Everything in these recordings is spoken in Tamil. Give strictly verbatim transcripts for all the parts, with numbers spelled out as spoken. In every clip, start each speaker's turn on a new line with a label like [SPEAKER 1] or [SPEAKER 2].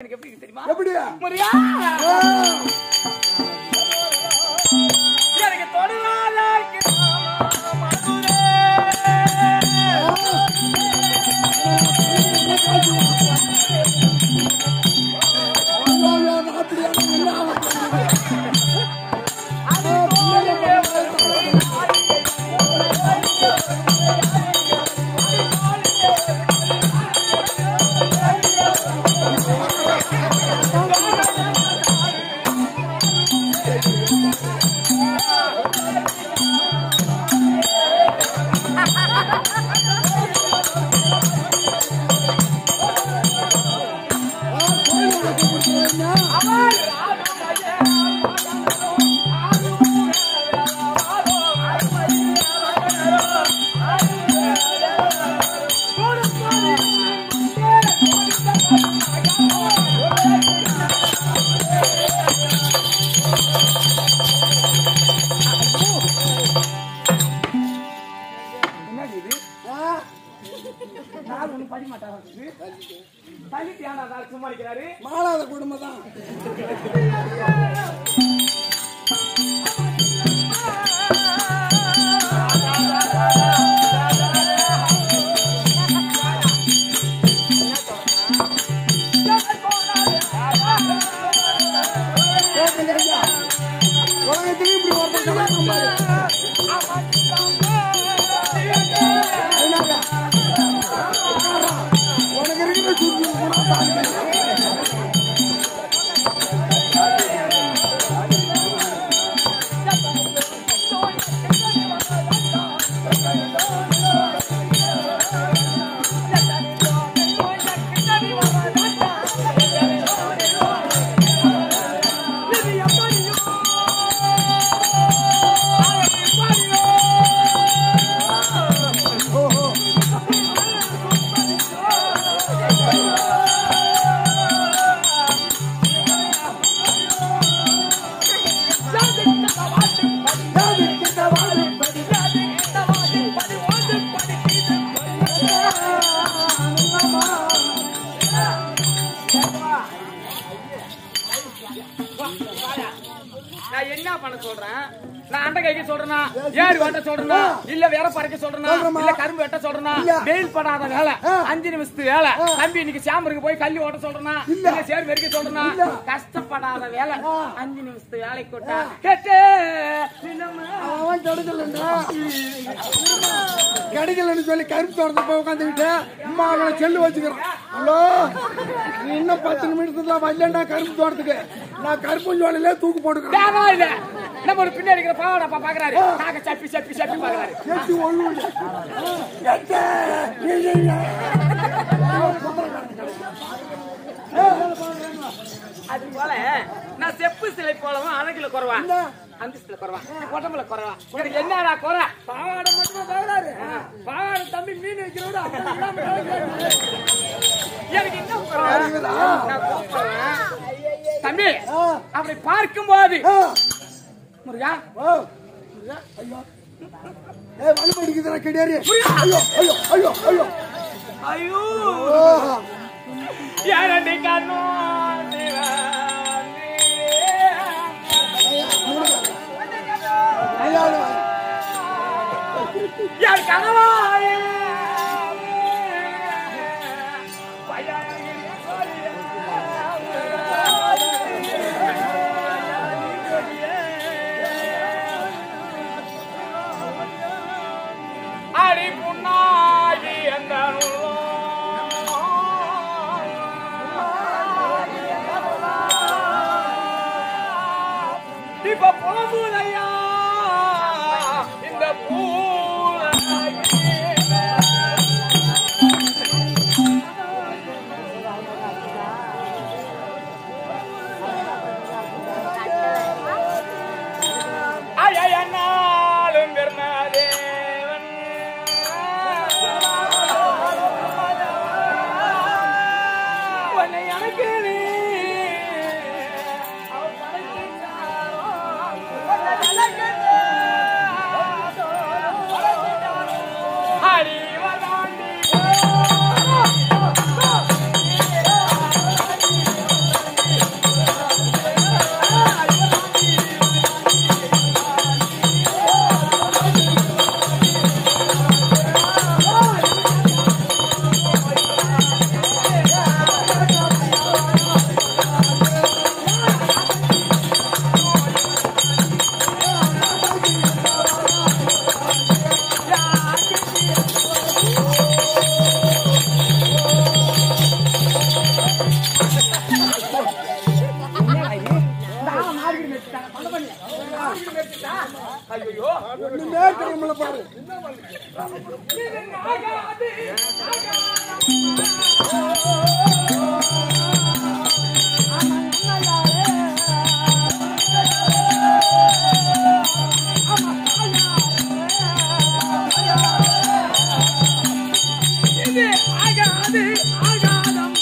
[SPEAKER 1] எனக்கு எப்படி தெரியுமா?
[SPEAKER 2] எப்படி
[SPEAKER 1] முருகா எனக்கு தொடுவாளாக்கு மதுரே
[SPEAKER 2] மாலாத குடும்பம் தான். உலகத்திலும் இப்படி ஒருத்தர் உனக்கு இருக்கிற சுற்றி
[SPEAKER 1] என்ன பண்ண சொல்றேன்? நான் அண்டை கைக்கு சொல்றேனா, ஏறு வெட்ட சொல்றேனா, இல்ல வேற பறக்க சொல்றேனா, இல்ல கரும்பு வெட்ட சொல்றேனா, வெயில் படாத வேலை, அஞ்சு நிமிஷத்து வேலை, தம்பி இன்னைக்கு சாம்பருக்கு போய் கல்லி ஓட்ட சொல்றேனா, இல்ல சேர் வெறிக்க சொல்றேனா, கஷ்டப்படாத வேலை, அஞ்சு நிமிஷத்து வேலை கொட்டா கேட்டே
[SPEAKER 2] அவன் கிடைக்கலன்னா கிடைக்கலன்னு சொல்லி கரும்பு தோட்டத்தை போய் உட்காந்துக்கிட்டு அம்மா அவனை செல்லு வச்சுக்கிறேன். ஹலோ, நீ இன்னும் பத்து நிமிஷத்துல வரலன்னா கரும்பு தோட்டத்துக்கு நான் கருப்பு ஜோலையில தூக்கு போட்டுக்கிறேன்.
[SPEAKER 1] நம்ம ஒரு பின்னாடி இருக்கிற பாவடப்பா பாக்குறாரு, நாங்க சப்பி சப்பி சப்பி பாக்குறாரு. அது போல நான் செப்பு சிலை போலவும் அழகுல குறவா, அந்தஸ்துல குறவா, உடம்புல குறவா, எனக்கு என்னடா குறை?
[SPEAKER 2] பாவாடை மட்டும் பாக்குறாரு. பாவாடை தம்பி மீன் வைக்கிறோட
[SPEAKER 1] எனக்கு என்ன தம்பி அப்படி பார்க்கும் போது முருகா
[SPEAKER 2] வலு படிக்குதுடா கிடையாது. ஐயோ ஐயோ ஐயோ ஐயோ
[SPEAKER 1] ஐயோ யாரண்டி கண்ணு யார் கனவாய அடி புண்ணாகி அந்த இப்ப போகுதையா இந்த பூ அயனாலும் பெருமாதேவன் உன்னை எனக்கு நீ அவ படைத்தாரோ ஐயோ
[SPEAKER 2] ஒண்ணுமே டைம்ல பாரு
[SPEAKER 1] இது ஆகாது ஆகாதம்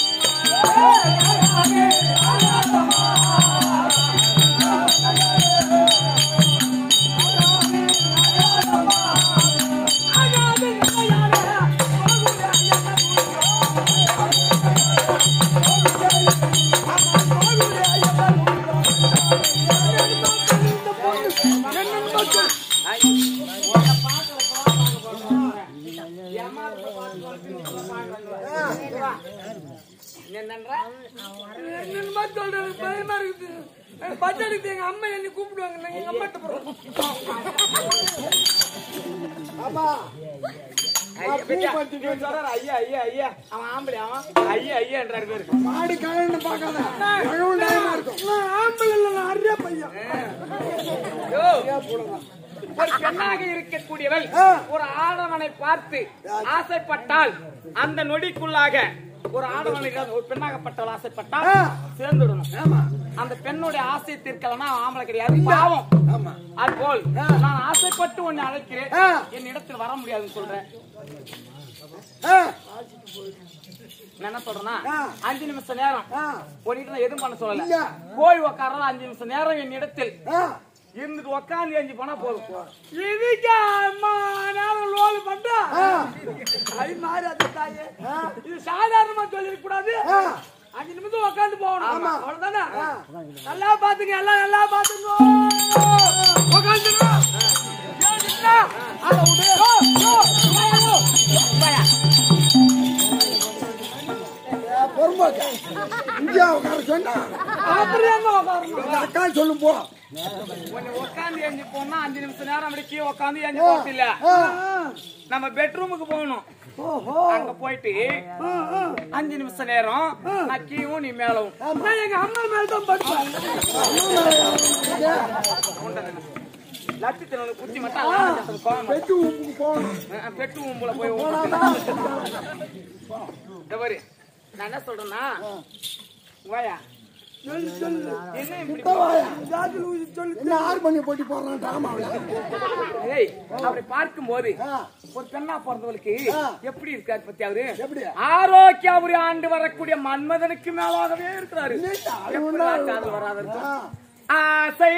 [SPEAKER 1] பயமா இருக்குது பச்சடிக்கு எங்க அம்மா என்ன கூப்பிடுவாங்க எங்க அம்மாட்ட போறோம்
[SPEAKER 2] ஆமா
[SPEAKER 1] ஐயா ஐயா ஐயா அவன் ஆம்பளை அவன் ஐயா ஐயான்றாரு பேரு
[SPEAKER 2] மாடு காயன்னு பாக்காத இருக்கும் ஆம்பளை இல்ல அரிய பையன்
[SPEAKER 1] ஒரு பெண்ணாக இருக்கக்கூடியவள் ஒரு ஆடவனை பார்த்து ஆசைப்பட்டால் அந்த நொடிக்குள்ளாக ஒரு ஆடவனை ஒரு பெண்ணாகப்பட்டவள் ஆசைப்பட்டால் சேர்ந்துடணும். அந்த பெண்ணுடைய ஆசையை தீர்க்கலன்னா ஆம்பளை கிடையாது பாவம். அதுபோல் நான் ஆசைப்பட்டு உன்னை அழைக்கிறேன், என் இடத்தில் வர முடியாதுன்னு சொல்றேன். என்ன சொல்றேன்னா அஞ்சு நிமிஷம் நேரம் ஒரு எதுவும் பண்ண சொல்லல, போய் உக்கார அஞ்சு நிமிஷம் நேரம் என் இடத்தில் இருந்துட்டு உக்காந்து எஞ்சி போனா போதும். இதுக்கு அம்மா நேரம் லோல் பண்றா அது மாதிரி அது தாயே, இது சாதாரணமா சொல்லிருக்க கூடாது. அஞ்சு நிமிஷம் உக்காந்து போகணும், அவ்வளவுதானே. நல்லா பாத்துங்க, எல்லாம் நல்லா பாத்துங்க. உக்காந்துங்க
[SPEAKER 2] பொறுமாக்க இங்கே உட்கார சொன்னா அக்கா சொல்லும் போ.
[SPEAKER 1] உட்காந்து எஞ்சி போனா அஞ்சு நிமிஷம் நேரம் அப்படி கீழே உட்காந்து எஞ்சி போறது இல்ல, நம்ம பெட்ரூமுக்கு போகணும். அங்க போயிட்டு அஞ்சு நிமிஷம் நேரம் நான் கீழும் நீ மேலவும். எங்க அம்மா மேல்தான் படுப்பேன். லட்சத்துல குச்சி மட்டும்
[SPEAKER 2] பெட்டு ஊம்புக்கு போகணும்.
[SPEAKER 1] பெட்டு ஊம்புல போய் பாரு. நான் என்ன சொல்றேன்னா வாயா அப்படி பார்க்கும் போது ஒரு பெண்ணா பிறந்தவளுக்கு எப்படி இருக்காரு பத்தி அவரு ஆரோக்கிய ஆண்டு வரக்கூடிய மன்மதனுக்கு மேலாகவே இருக்கிறாரு. காதல் வராத ஆசை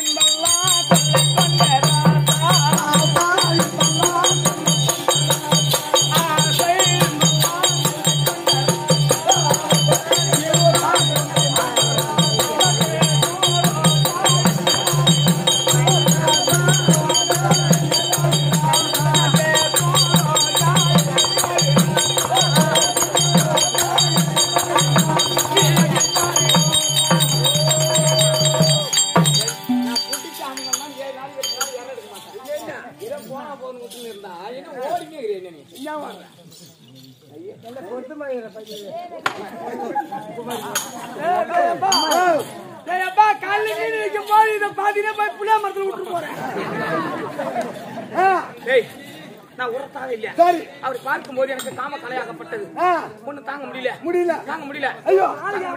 [SPEAKER 1] நான் உரத்தாக இல்லையா அவர் பார்க்கும் போது எனக்கு காம கலையாகப்பட்டது. ஒண்ணு தாங்க முடியல
[SPEAKER 2] முடியல
[SPEAKER 1] தாங்க முடியல.
[SPEAKER 2] ஐயோ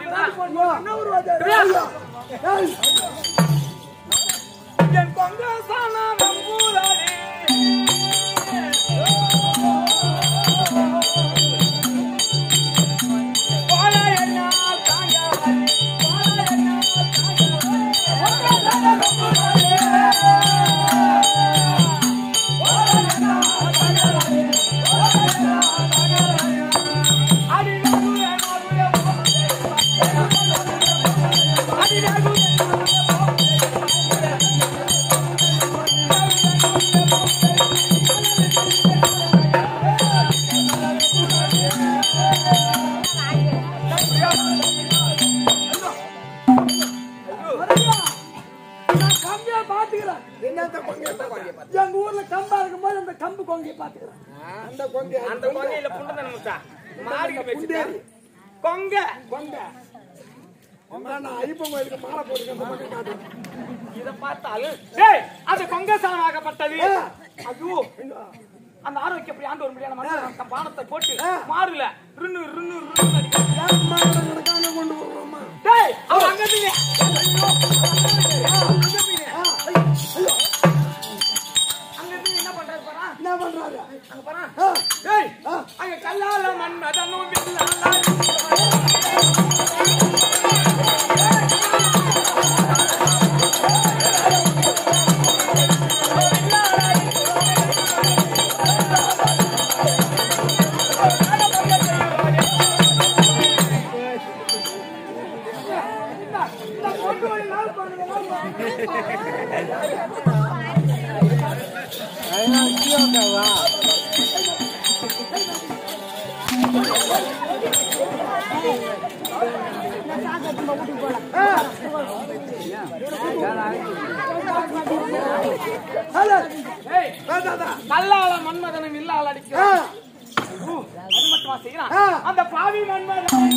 [SPEAKER 1] என் கொங்கசானா நம்பூராரே
[SPEAKER 2] எங்க ஊர்ல கம்பா இருக்கும் போது அந்த கம்பு கொங்கையை பாத்துக்கிறேன். அந்த கொங்கை
[SPEAKER 1] அந்த கொங்கையில புண்டை நிமிஷா மாடிக்கு வச்சுட்டு கொங்க
[SPEAKER 2] கொங்க நான் ஐப்பன் கோயிலுக்கு மாலை போட்டுருக்கேன்.
[SPEAKER 1] இத பார்த்தால் டேய் அது கொங்கசானமாகப்பட்டது. ஐயோ அந்த ஆரோக்கிய அப்படி ஆண்டு ஒரு முடியான மனுஷன் பானத்தை போட்டு மாறுல ருன்னு ருன்னு ருன்னு
[SPEAKER 2] அடிக்கிறான் கொண்டு வருவோமா
[SPEAKER 1] டேய் அவ அங்க நீங்க அங்க நீங்க என்ன பண்றாரு பாரா
[SPEAKER 2] என்ன பண்றாரு
[SPEAKER 1] அங்க பாரா டேய் அங்க கல்லால மண் அதனும் வில்லால கல்லால மன்மதனும் இல்லால் அடிக்கிறான். அது மட்டுமா செய்யறான் அந்த பாவி மன்மதன்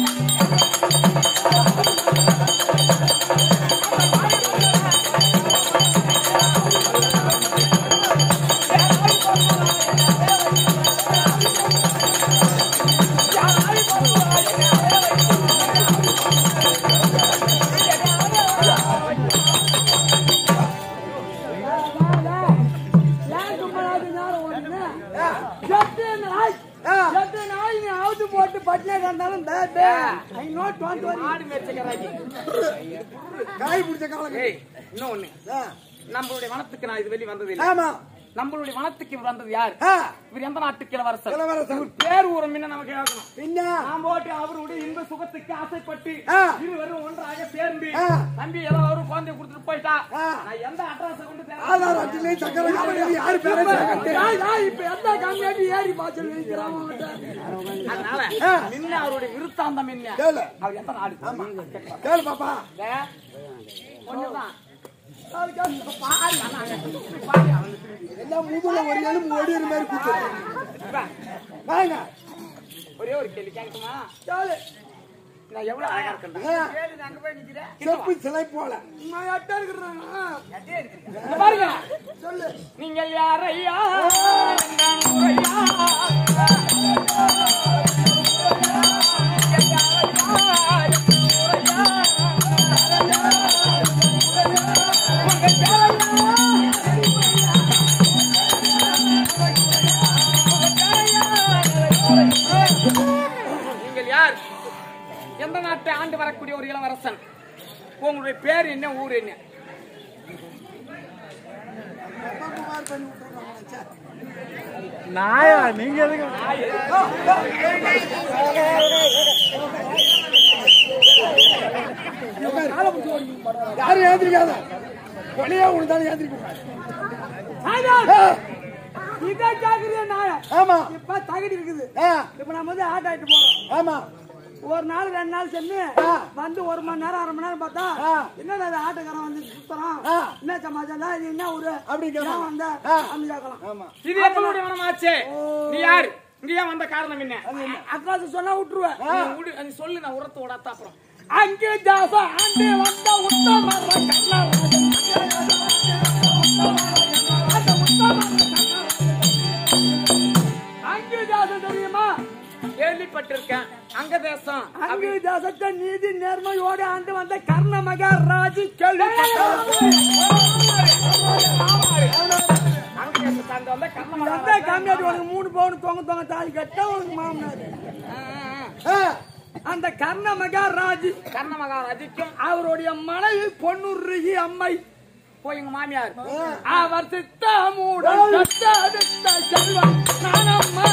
[SPEAKER 2] காய் பிடிச்ச காலம்.
[SPEAKER 1] இன்னொன்னு நம்மளுடைய வனத்துக்கு நான் இது வெளி வந்தது இல்லை.
[SPEAKER 2] ஆமா
[SPEAKER 1] நம்மளுடைய வனத்துக்கு வந்தது யார்? இவர் எந்த நாட்டு கிழவரசர்?
[SPEAKER 2] கிழவரசர்.
[SPEAKER 1] பேர் ஊரம் என்ன நமக்கு கேட்கணும்.
[SPEAKER 2] பின்ன
[SPEAKER 1] நாம் போட்டு அவருடைய இன்ப சுகத்துக்கு ஆசைப்பட்டு இருவரும் ஒன்றாக சேர்ந்து தம்பி ஏதோ ஒரு குழந்தைய கொடுத்துட்டு போயிட்டா நான் எந்த அட்ரஸ் கொண்டு
[SPEAKER 2] ஆதார் அட்டையிலே சக்கர காவடி யாரு பேரை
[SPEAKER 1] இப்ப எந்த கம்மியாட்டி ஏறி பாய்ச்சல் வைக்கிறான். அதனால நின்ன அவருடைய விருத்தாந்தம் என்ன? அவர் எந்த நாடு?
[SPEAKER 2] கேளு பாப்பா.
[SPEAKER 1] ஒண்ணுதான்
[SPEAKER 2] எல்லாம் முதுல ஒரு எலும்பு ஒடிற மாதிரி கூப்பிட்டு வாங்க.
[SPEAKER 1] ஒரே ஒரு கேள்வி கேட்குமா? நான் எவ்வளவு அழகா இருக்கேன்.
[SPEAKER 2] செப்பு சிலை போல
[SPEAKER 1] பாருங்க சொல்லு. நீங்கள் யாரையா நீங்கள் யார்? எந்த நாட்டை ஆண்டு வரக்கூடிய ஒரு இளவரசன்? உங்களுடைய பேர் என்ன? ஊர் என்ன?
[SPEAKER 2] நாயா நீங்க எதுக்கு யாரும் ஏந்திரிக்காத கொலையா உனதாலும் ஏந்திரிக்க
[SPEAKER 3] இதான் கேக்குறியா நாயா?
[SPEAKER 2] ஆமா
[SPEAKER 3] இப்ப தகுதி இருக்குது. இப்ப நம்ம வந்து ஆட்ட ஆயிட்டு போறோம்.
[SPEAKER 2] ஆமா
[SPEAKER 3] ஒரு நாள் ரெண்டு நாள் சென்று வந்து ஒரு மணி நேரம் அரை மணி நேரம் பார்த்தா என்னடா அது ஆட்டக்காரன் வந்து சுத்தறான், என்ன சமாச்சாரம், இது என்ன ஊரு அப்படிங்கிற வந்த அப்படி கேட்கலாம்.
[SPEAKER 1] இது எங்களுடைய மனமாச்சே. நீ யாரு? இங்க ஏன் வந்த காரணம் என்ன?
[SPEAKER 3] அக்காசு சொன்னா விட்டுருவேன்.
[SPEAKER 1] நீ சொல்லு, நான் உரத்து ஓடாத்த அப்புறம்
[SPEAKER 3] அங்கே ஜாசா அங்கே வந்த உத்தம அங்கே ஜாசம் தெரியுமா?
[SPEAKER 1] கேள்விப்பட்டிருக்கேன். அங்க தேசம்
[SPEAKER 3] அங்கே தேசத்தை நீதி நேர்மையோடு ஆண்டு வந்த கர்ண மகாராஜி கேள்வி மூணு பவுன் தொங்க தொங்க தாலி கட்ட உனக்கு மாமனாரு. அந்த கர்ண மகாராஜி
[SPEAKER 1] கர்ண மகாராஜிக்கும்
[SPEAKER 3] அவருடைய மனைவி பொன்னுருகி அம்மை
[SPEAKER 1] போய் எங்க மாமியார்
[SPEAKER 3] அவர் சித்தமுடன் செல்வம் நானம்மா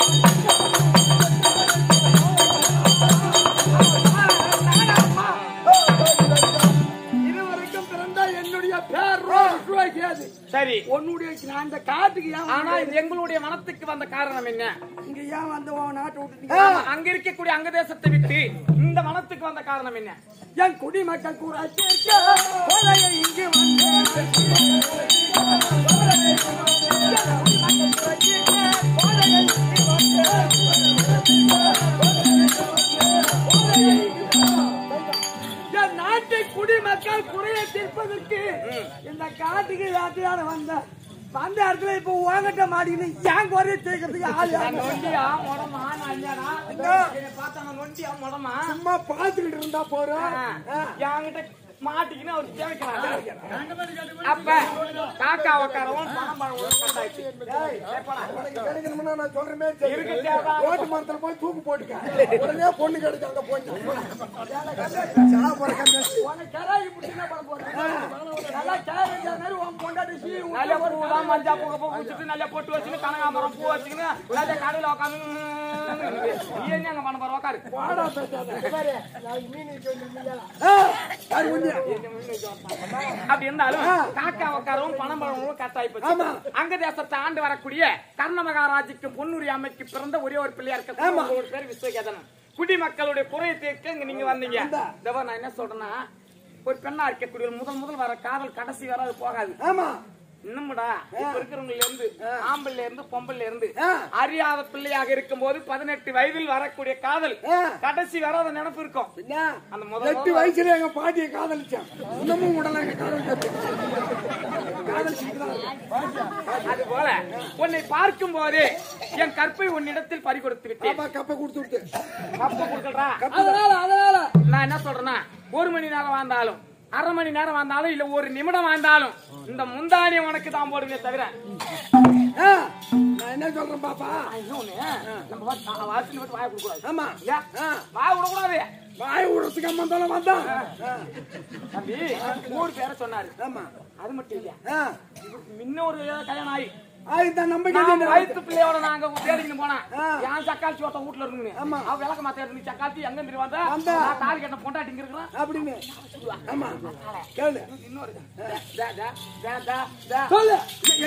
[SPEAKER 3] இருவருக்கும் பிறந்த என்னுடைய பேர் ரோகியாது.
[SPEAKER 1] சரி,
[SPEAKER 3] உன்னுடைய அந்த காட்டுக்கு ஏன்?
[SPEAKER 1] ஆனா எங்களுடைய மனத்துக்கு வந்த காரணம் என்ன?
[SPEAKER 3] இங்க ஏன் வந்து நாட்டை விட்டுட்டீங்க?
[SPEAKER 1] அங்க இருக்கக்கூடிய அங்க தேசத்தை விட்டு இந்த மனத்துக்கு வந்த காரணம் என்ன?
[SPEAKER 3] என் குடிமக்கள் கூட இங்கு வந்து நாட்டு குடிமக்கள் குறையை தீர்ப்பதற்கு இந்த காட்டுக்கு வேட்டையாட வந்த அந்த இடத்துல இப்ப உங்ககிட்ட மாட்டிக்கிட்டு ஏன் குறைய தீர்க்கிறதுக்கு ஆள்
[SPEAKER 1] நொண்டியா முடமா நஞ்சனா பார்த்தா நொண்டியா முடமா
[SPEAKER 2] சும்மா பாத்துக்கிட்டு இருந்தா போறோம்
[SPEAKER 1] என்கிட்ட மாட்டிக்கின்னு அவர் கேட்கிறாரு. அப்ப காக்கா உக்காரவும் பணம் பழம்
[SPEAKER 2] கிடைக்கணும்னா நான் சொல்றேன்
[SPEAKER 1] இருக்கு தேவை.
[SPEAKER 2] ஓட்டு மரத்துல போய் தூக்கு போட்டுக்க உடனே பொண்ணு கிடைக்கும் அங்க போய்
[SPEAKER 1] நல்ல பூதான் மஞ்சா பூ பூச்சிட்டு நல்ல பொட்டு வச்சுன்னு கனகாமரம் பூ வச்சுக்கின்னு நல்ல கடையில உட்காந்து ஏன் அங்க பண்ண போற உட்காரு அப்படி இருந்தாலும் காக்கா உட்காரவும் பணம் பழமும் கட்டாய் போச்சு. அங்க தேசத்தை ஆண்டு வரக்கூடிய கர்ண மகாராஜுக்கு பொன்னுரி அம்மைக்கு பிறந்த ஒரே ஒரு பிள்ளையா இருக்க ஒரு பேர் விஸ்வகேதன். குடிமக்களுடைய குறையை தீர்க்க இங்க நீங்க வந்தீங்க. நான் என்ன சொல்றேன்னா ஒரு பெண்ணா இருக்கக்கூடிய முதல் முதல் வர காதல் கடைசி வர அது போகாது.
[SPEAKER 2] ஆமா
[SPEAKER 1] இன்னும்டா இப்ப இருக்கிறவங்கல இருந்து ஆம்பள்ல இருந்து பொம்பள்ல இருந்து அறியாத பிள்ளையாக இருக்கும் போது பதினெட்டு வயதில் வரக்கூடிய காதல் கடைசி வராத நினைப்பு இருக்கும்.
[SPEAKER 2] அந்த முதல் எட்டு வயசுல எங்க பாட்டியை காதலிச்சான். இன்னமும் உடனே
[SPEAKER 1] அது போல உன்னை பார்க்கும் போது என் கற்பை உன்னிடத்தில் பறி கொடுத்து விட்டேன்.
[SPEAKER 2] கப்பை கொடுத்து விட்டு
[SPEAKER 1] கப்பை கொடுக்கறா.
[SPEAKER 3] அதனால அதனால
[SPEAKER 1] நான் என்ன சொல்றேன்னா ஒரு மணி நேரம் வாழ்ந்தாலும் அரை மணி நேரம் வாழ்ந்தாலும் இல்ல ஒரு நிமிடம் வாழ்ந்தாலும் இந்த முந்தானியை உனக்கு தான் போடுவே தவிர
[SPEAKER 2] நான் என்ன சொல்றேன் பாப்பா
[SPEAKER 1] வாசல் விட்டு வாய கொடுக்கூடாது.
[SPEAKER 2] ஆமா
[SPEAKER 1] வாய விடக்கூடாது.
[SPEAKER 2] வாய விடுறதுக்கு அம்மா தானே வந்தான்
[SPEAKER 1] தம்பி மூணு பேரை சொன்னாரு.
[SPEAKER 2] ஆமா
[SPEAKER 1] அது மட்டும் இல்லையா இன்னொரு கல்யாணம் ஆகி
[SPEAKER 2] நம்பிக்கை
[SPEAKER 1] வயிற்று பிள்ளையோட நாங்க தேடிக்கிட்டு போனா என் சக்காச்சி ஒருத்த வீட்டுல இருக்குன்னு அவ விளக்க மாத்த இருந்து சக்காச்சி எங்க இருந்து வந்தா தாலி கட்ட பொண்டாட்டிங்க இருக்கிறான்
[SPEAKER 2] அப்படின்னு ஆமா கேளு
[SPEAKER 1] இன்னொரு
[SPEAKER 2] சொல்லு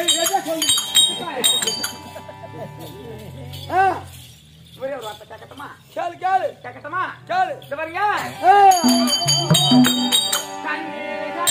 [SPEAKER 1] ஒரே ஒரு வார்த்தை கேட்கட்டுமா?
[SPEAKER 3] கேளு கேளு
[SPEAKER 1] கேட்கட்டுமா? கேளு இந்த பாருங்க கண்ணே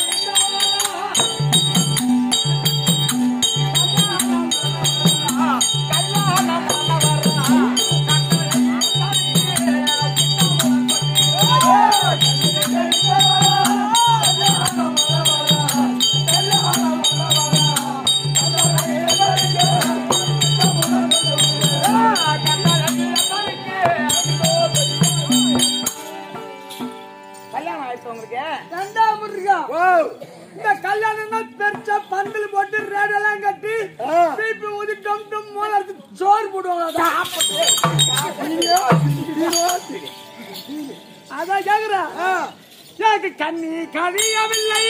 [SPEAKER 1] கல்யாணம் ஆயிடுச்சு உங்களுக்கு?
[SPEAKER 3] ரெண்டாவது இருக்கா இந்த கல்யாணம் பெருசா பந்தல் போட்டு ரேடெல்லாம் கட்டி பீப்பி ஊதி டம் டம் மூல சோறு போடுவாங்க. அதான் கேக்குறா எனக்கு கண்ணி கனியவில்லை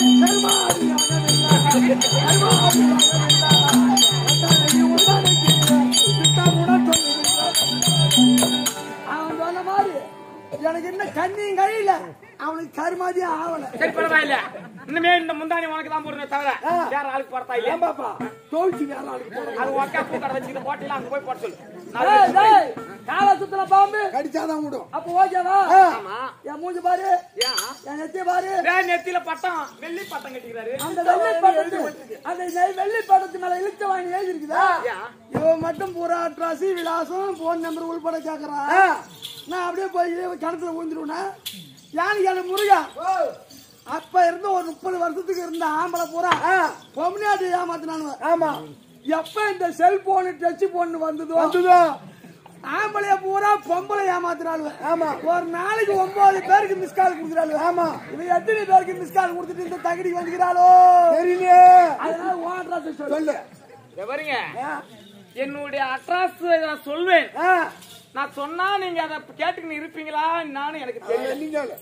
[SPEAKER 3] அவன் சொன்ன மாதிரி எனக்கு என்ன கண்ணியும் கழியில அவனுக்கு கருமாதியும் ஆவல.
[SPEAKER 1] சரி பரவாயில்ல. இன்னுமே இந்த முந்தானி உனக்கு தான் போடுறேன் தவிர வேற ஆளுக்கு போறதா இல்லையா பாப்பா?
[SPEAKER 2] தோல்ச்சி வேற ஆளுக்கு போடுறேன்.
[SPEAKER 1] அது ஒக்கா பூ கடை வச்சுக்கிட்ட போட்டில அங்க போய் போட சொல்லு.
[SPEAKER 3] கால சுத்தல பாம்பு
[SPEAKER 2] கடிச்சாதான் விடும்.
[SPEAKER 3] அப்ப ஓகேவா?
[SPEAKER 1] ஆமா.
[SPEAKER 3] என் மூஞ்சி பாரு என் நெத்தி பாரு.
[SPEAKER 1] நெத்தியில பட்டம் வெள்ளி பட்டம் கட்டிக்கிறாரு.
[SPEAKER 3] அந்த வெள்ளி பட்டத்து அந்த வெள்ளி பட்டத்து மேல இழுச்ச வாங்கி எழுதி இருக்குதா? இவன் மட்டும் பூரா அட்ராசி விலாசம் போன் நம்பர் உள்பட கேக்குறான். நான் அப்படியே போய் கிணத்துல ஊந்துருவேனா? யானு கேளு முருகா. அப்ப இருந்து ஒரு முப்பது வருஷத்துக்கு இருந்த ஆம்பளை பூரா பொம்னாட்டி ஏமாத்தினானு.
[SPEAKER 2] ஆமா.
[SPEAKER 3] எப்ப இந்த செல்போனு டச் போன் வந்ததோ
[SPEAKER 2] வந்ததோ
[SPEAKER 3] ஆம்பளைய பூரா பொம்பளை ஏமாத்துறாளுவ.
[SPEAKER 2] ஆமா.
[SPEAKER 3] ஒரு நாளைக்கு ஒன்பது பேருக்கு மிஸ் கால் கொடுக்குறாளுவ.
[SPEAKER 2] ஆமா.
[SPEAKER 3] இவன் எத்தனை பேருக்கு மிஸ் கால் கொடுத்துட்டு இந்த தகடி வந்துக்கிறாளோ
[SPEAKER 2] தெரியல.
[SPEAKER 3] அதனால ஓடுறாச்சு
[SPEAKER 2] சொல்லு.
[SPEAKER 1] பாருங்க என்னுடைய அட்ராஸ் நான் சொல்வேன். நான் சொன்னா நீங்க அதை கேட்டுக்கிட்டு இருப்பீங்களா? நானும் எனக்கு தெரியல.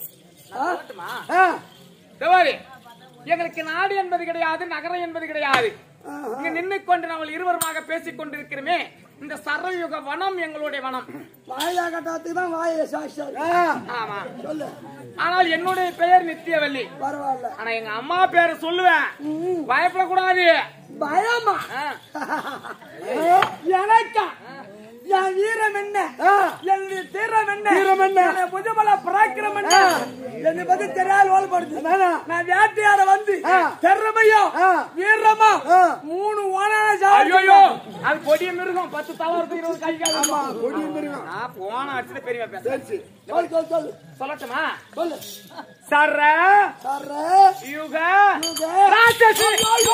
[SPEAKER 1] எங்களுக்கு நாடு என்பது கிடையாது, நகரம் என்பது கிடையாது. இங்க நின்று கொண்டு நாங்கள் இருவருமாக பேசிக் கொண்டிருக்கிறோமே, இந்த சரயுக வனம் எங்களுடைய வனம்.
[SPEAKER 3] வாயிலா கட்டாத்துக்கு தான் வாயில சாட்சி.
[SPEAKER 1] ஆமா
[SPEAKER 3] சொல்லு.
[SPEAKER 1] ஆனால் என்னுடைய பெயர் நித்தியவல்லி.
[SPEAKER 3] பரவாயில்ல.
[SPEAKER 1] ஆனா எங்க அம்மா பேரை சொல்லுவேன். பயப்படக்கூடாது.
[SPEAKER 3] பயமா? எனக்கா என் வீரம் என்ன
[SPEAKER 2] ஆ.
[SPEAKER 3] என்னுடைய தீரம் என்ன
[SPEAKER 2] தீரம் என்ன?
[SPEAKER 3] என்னுடைய புதுபல பராக்கிரம் என்ன என்னை பத்தி தெரியாது ஓலப்படுது
[SPEAKER 2] அதானே?
[SPEAKER 3] நான் வேட்டையாட வந்து
[SPEAKER 2] ஆ.
[SPEAKER 3] திறமையா
[SPEAKER 2] ஆ.
[SPEAKER 3] வீரமா
[SPEAKER 2] ஆ.
[SPEAKER 3] மூணு ஓனான
[SPEAKER 1] ஐயோ அது கொடிய மிருகம் பத்து தவறு இருபது கை கால்
[SPEAKER 2] ஆமா
[SPEAKER 1] இருக்கும்.
[SPEAKER 2] கொடி மிருகம்.
[SPEAKER 1] நான் போன அடிச்சுட்டு பெரிய பேச
[SPEAKER 2] சரி சரி.
[SPEAKER 3] சொல்லு சொல்லு சொல்லு
[SPEAKER 1] சொல்லட்டுமா
[SPEAKER 3] சொல்லு
[SPEAKER 1] சர்ற
[SPEAKER 3] சர்ற
[SPEAKER 1] யுக
[SPEAKER 3] யுக
[SPEAKER 1] ராட்சசி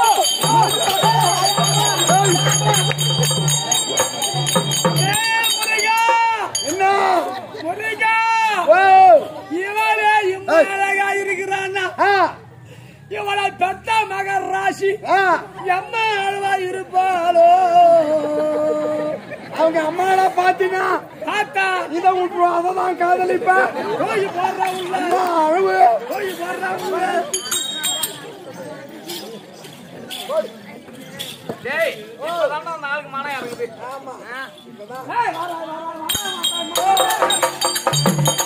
[SPEAKER 2] என்ன?
[SPEAKER 3] முருகா
[SPEAKER 2] ஓ!
[SPEAKER 3] இவளே இம்மழகா இருக்கிறான்னா
[SPEAKER 2] ஆ.
[SPEAKER 3] இவளை பெத்த மகர் ராசி
[SPEAKER 2] ஆ.
[SPEAKER 3] எம்மா அழுவா இருப்பாளோ
[SPEAKER 2] அவங்க அம்மாடா பாத்தீங்கன்னா
[SPEAKER 3] பார்த்தா
[SPEAKER 2] இதை விட்டுருவோம் அததான் காதலிப்பேன்.
[SPEAKER 3] கோயி போடுறா உள்ள
[SPEAKER 2] அம்மா அழுவு.
[SPEAKER 3] கோயி போடுறா உள்ள
[SPEAKER 1] டேய் இப்பதான் அந்த ஆளுக்கு மனம் இறங்குது
[SPEAKER 2] ஆமா.
[SPEAKER 1] ஆ.
[SPEAKER 3] ஏய், வாடா, வாடா, வாடா, வாடா.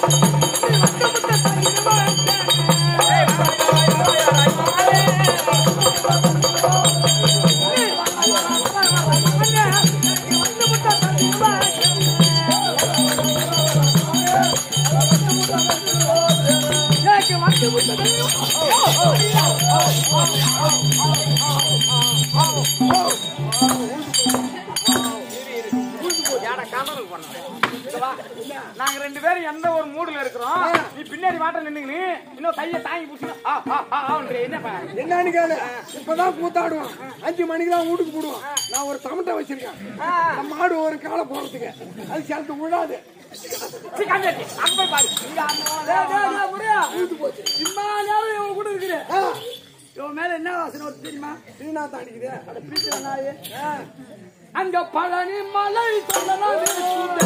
[SPEAKER 1] ஏடா கமருக்கு பண்ணு. இங்க வா. நாங்க ரெண்டு பேரும் எந்த ஒரு மூடுல இருக்கிறோம் நீ பின்னாடி வாட்ட நின்னுங்க இன்னும் கையை தாங்கி புடிச்சு என்னப்பா
[SPEAKER 2] என்னன்னு கேளு. இப்பதான் கூத்தாடுவான். அஞ்சு மணிக்கு தான் வீட்டுக்கு போடுவான். நான் ஒரு தமட்டை வச்சிருக்கேன். நம்ம மாடு ஒரு காலை போறதுக்கு அது சேர்த்து விடாது.
[SPEAKER 1] கண்டாட்டி அங்க போய் பாரு இங்க
[SPEAKER 3] டேய், டேய், டேய், முருகா. இம்மா நேரம் இவன் கூட இருக்கிறேன்
[SPEAKER 2] ஆ.
[SPEAKER 3] இவன் மேல என்ன வாசனை வருது தெரியுமா
[SPEAKER 2] வீணா தாண்டிக்குது.
[SPEAKER 3] அட பீச்சுல நாயே. அங்க பழனி மலை சொல்லலாம் இருக்குது.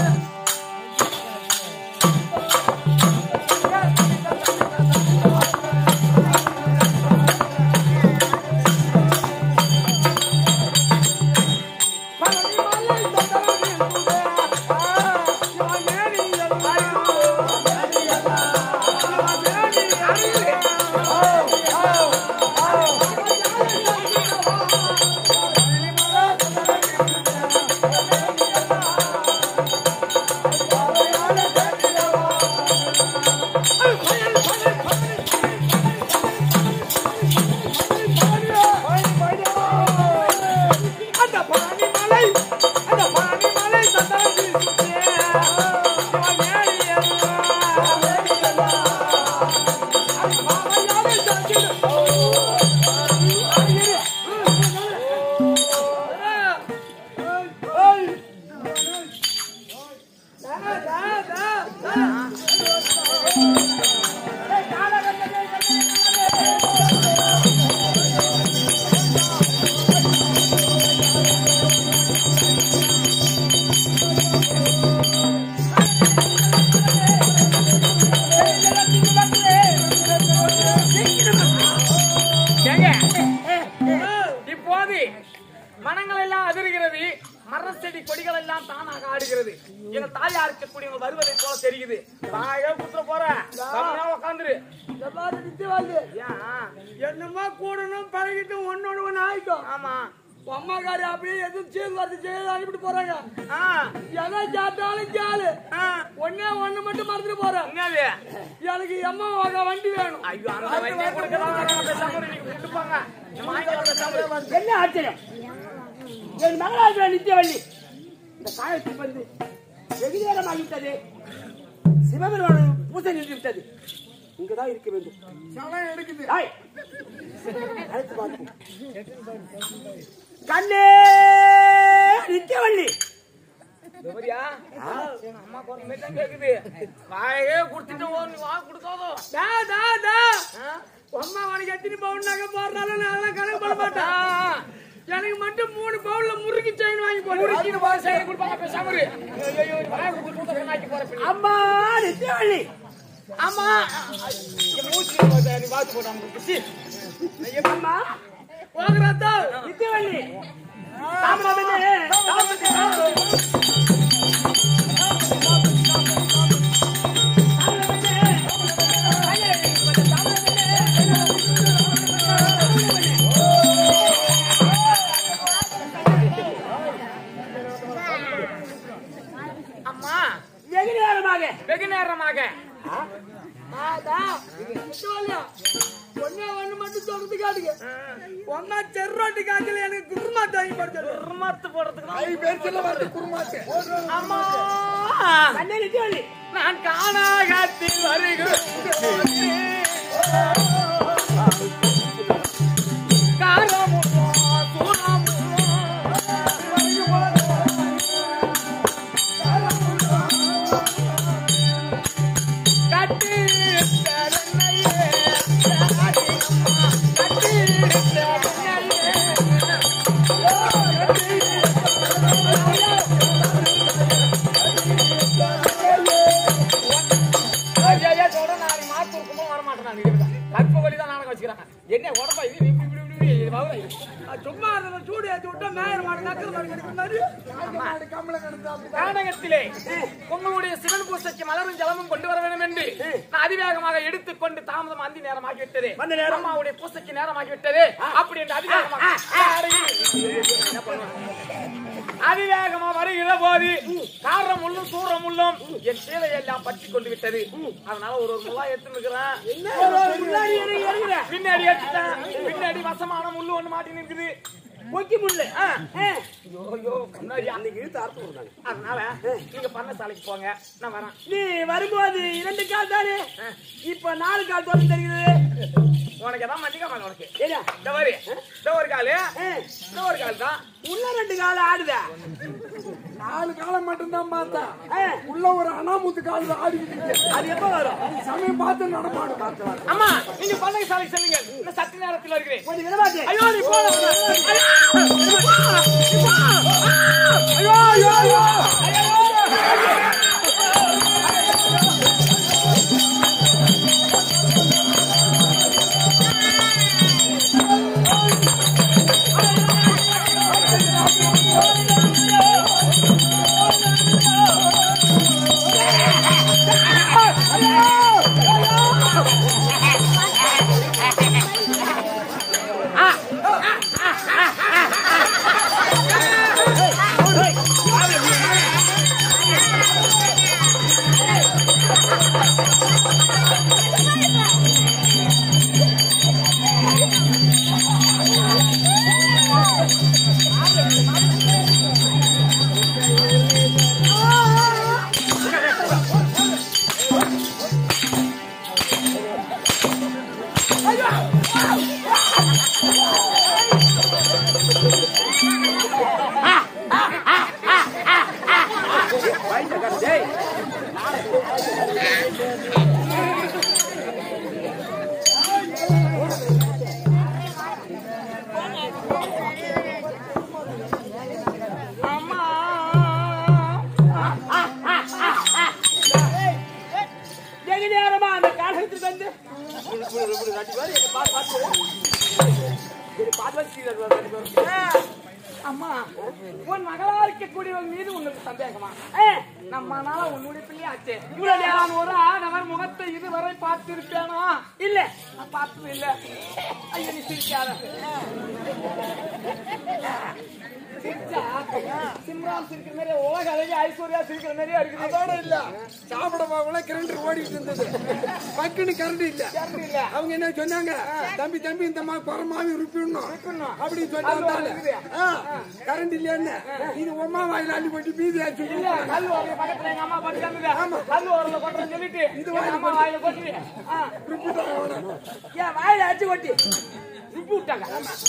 [SPEAKER 3] பழனி மலை சொல்லலாம் இருக்குது. இவன் நேரியல் ஆய்வு. இவன் நேரியல் ஆய்வு. அந்த பழனி மலை அந்த பழனி மலை சொல்லலாம் இருக்குது. இவன் நேரியல்
[SPEAKER 1] ஏங்க இப்போது மனங்கள் எல்லாம் அதிர்கிறது மர செடி கொடிகள் எல்லாம் தானாக ஆடுகிறது எங்க தாயாருக்கு கூடிய வருவதை போல தெரியுது தாயே குத்துற போற உட்காந்துரு ஏன்
[SPEAKER 3] என்னமா கூடணும் பழகிட்டு ஒன்னோட ஒண்ணு ஆயிட்டோம்
[SPEAKER 1] ஆமா
[SPEAKER 3] அம்மாக்காரி அப்படியே எதுவும் சீல் வரது செய்து அனுப்பிட்டு போறாங்க
[SPEAKER 1] ஆ
[SPEAKER 3] எதை சாப்பிட்டாலும் சாலு
[SPEAKER 1] ஆ
[SPEAKER 3] ஒன்னே ஒண்ணு மட்டும் மறந்துட்டு போறேன்
[SPEAKER 1] என்னது
[SPEAKER 3] எனக்கு எம்மா வாங்க வண்டி வேணும்
[SPEAKER 1] ஐயோ அந்த வண்டியை கொடுக்கலாம் பேசாம நீங்க விட்டுப்பாங்க பேசாம
[SPEAKER 3] என்ன ஆச்சரியம் என் மகளாக நித்தியவள்ளி இந்த காயத்தை வந்து வெகு நேரமாகிவிட்டது சிவபெருமான் பூசை நின்று விட்டது இங்கதான் இருக்க வேண்டும்
[SPEAKER 2] சலம் எடுக்குது.
[SPEAKER 3] ஆய். அழைத்து பார்ப்போம். கண்ணே நித்தியவள்ளி
[SPEAKER 1] கௌரியா அம்மா குரல் மாதிரி தான் கேக்குது வாயே குடுத்துட்டு ஓ நீ வா குடுக்காதோ
[SPEAKER 3] டா டா டா அம்மா உனக்கு எத்தனை பவுன் நகை போடுறாலும் நான் அதெல்லாம் கணக்கு பண்ண மாட்டேன் எனக்கு மட்டும் மூணு பவுன்ல முறுக்கி செயின் வாங்கி போடு
[SPEAKER 1] முறுக்கிட்டு போற சைடு குடுப்பாங்க பேசாம இரு ஐயோ வாயே குடுத்து சொன்னாக்கி போற பிள்ளை
[SPEAKER 3] அம்மா நித்தியவள்ளி
[SPEAKER 1] ஆமா என் மூச்சு போதா நீ வாத்து போடா முறுக்கி
[SPEAKER 3] அம்மா போகிறதோ நித்தியவள்ளி தாமதமே பரவாயில்லையா ஒன்னே ஒண்ணு மட்டும் சொல்றது காட்டுங்க ஒன்னா செர்ரோட்டி காய்ச்சல எனக்கு குருமாத்து வாங்கி போடுறது
[SPEAKER 1] குருமாத்து போடுறதுக்கு
[SPEAKER 2] ஐ பேர்ல வந்து குருமாத்து
[SPEAKER 1] அம்மா
[SPEAKER 3] கண்ணே நிதி
[SPEAKER 1] நான் காணாகத்தில் வருகிறேன் காரமும் சூரமும் கட்டி என்ன உடம்பா இது சும்மா சூடு ஏற்றி விட்டா மேயர் மாடு நாடகத்திலே உங்களுடைய சிவன் பூசைக்கு மலரும் ஜலமும் கொண்டு வர வேண்டும் என்று நான் அதிவேகமாக எடுத்துக்கொண்டு தாமதம் அந்தி நேரமாகிவிட்டது அம்மாவுடைய பூசைக்கு நேரமாகிவிட்டது அப்படி என்று அதிவேகமாக அதிவேகமா வருகிற போது காரம் உள்ளும் சூரம் உள்ளும் என் சேலை எல்லாம் பற்றி கொண்டு விட்டது அதனால ஒரு ஒரு முல்லா எடுத்துக்கிறேன் பின்னாடி எடுத்துட்டேன் பின்னாடி வசமான முள்ளு ஒண்ணு மாட்டி நிற்குது ஒக்கி முள்ளு அதனால நீங்க பண்ணசாலைக்கு போங்க நான் வரேன்
[SPEAKER 3] நீ வரும்போது இரண்டு கால் தானே இப்ப நாலு கால் தோல்வி தெரியுது
[SPEAKER 1] உனக்கு எதாவது மதிக்க மாட்டேன் உனக்கு இந்த மாதிரி இந்த ஒரு காலு இந்த ஒரு கால் தான்
[SPEAKER 3] உள்ள ரெண்டு காலம் ஆடுத
[SPEAKER 2] நாலு காலம் மட்டும்தான் பார்த்தா உள்ள ஒரு அனாமுத்து கால் ஆடிக்கிட்டு
[SPEAKER 3] அது எப்ப வரும்
[SPEAKER 2] சமயம் பார்த்து நடப்பாடு பார்த்து
[SPEAKER 1] அம்மா நீங்க பண்ணை சாலைக்கு செல்லுங்க இந்த சற்று நேரத்தில் வருகிறேன்
[SPEAKER 3] கொஞ்சம் விடமாட்டேன்
[SPEAKER 1] ஐயோ நீ போ ஐயோ ஐயோ ஐயோ அம்மா உன் மகளா இருக்கக்கூடியவள் மீது உங்களுக்கு சந்தேகமா நம்மனால உன்னுடைய பிள்ளையாச்சு இவ்வளவு நான் ஒரு ஆணவர் முகத்தை இதுவரை பார்த்திருப்பேனா இல்ல நான் பார்த்தது இல்ல ஐயா நீ சிரிக்காத சிம்ரான் சிரிக்கிற மாதிரி உலக அழகி ஐஸ்வர்யா சிரிக்கிற மாதிரியா இருக்குது
[SPEAKER 2] அதோட இல்ல சாப்பிட போகல கரண்ட் ஓடிட்டு இருந்தது பக்குன்னு கரண்ட் இல்ல
[SPEAKER 1] இல்ல
[SPEAKER 2] அவங்க என்ன சொன்னாங்க தம்பி தம்பி இந்த மாதிரி குறமாவி ருப்பிடணும் அப்படின்னு சொன்னாங்க கரண்ட் இல்லன்னு இது உமா வாயில அள்ளி போட்டு பீதி ஆச்சு
[SPEAKER 1] கல் ஓரல பக்கத்துல எங்க அம்மா படுத்தாங்க கல் ஓரல கொட்டுறேன்னு சொல்லிட்டு இது அம்மா வாயில கொட்டி
[SPEAKER 2] ருப்பிட்டாங்க
[SPEAKER 3] ஏன் வாயில அடிச்சு கொட்டி
[SPEAKER 1] ருப்பி விட்டாங்க